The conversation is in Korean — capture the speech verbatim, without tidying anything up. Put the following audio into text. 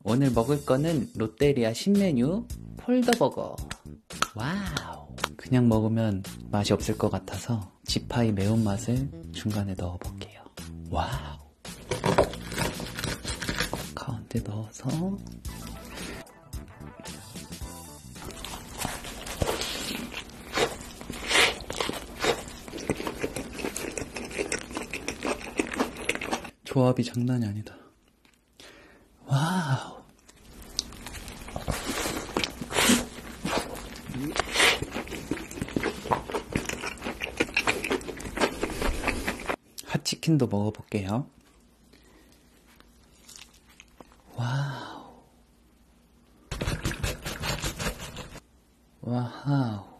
오늘 먹을 거는 롯데리아 신메뉴 폴더버거. 와우. 그냥 먹으면 맛이 없을 것 같아서 지파이 매운맛을 중간에 넣어볼게요. 와우. 가운데 넣어서 조합이 장난이 아니다. 와우. 핫치킨도 먹어볼게요. 와우. 와우.